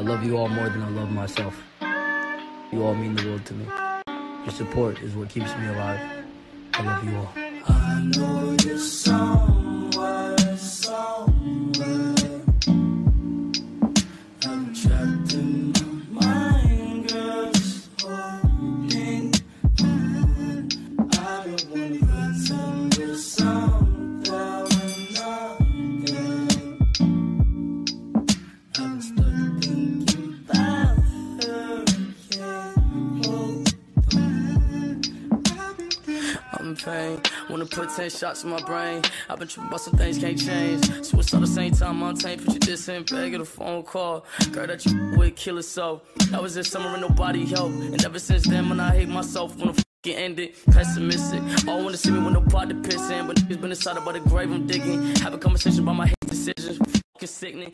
love you all more than I love myself. You all mean the world to me. Your support is what keeps me alive. I love you all. I know you're somewhere, somewhere. I'm trapped in my mind, girl, just holding on. I don't wanna pretend you're something we're not. I'm stuck thinking about her, can't hold on. I'm in pain, wanna put 10 shots in my brain. I've been tripping about some things can't change. Suicide the same time I'm tame. Put you this in bag of a phone call. Girl that you would kill herself. That was this summer and nobody helped. And ever since then, when I hate myself, wanna f***ing end it. Pessimistic, all wanna see me with no pot to piss in. But niggas been inside about the grave I'm digging. Have a conversation about my hate decisions. F***ing sickening.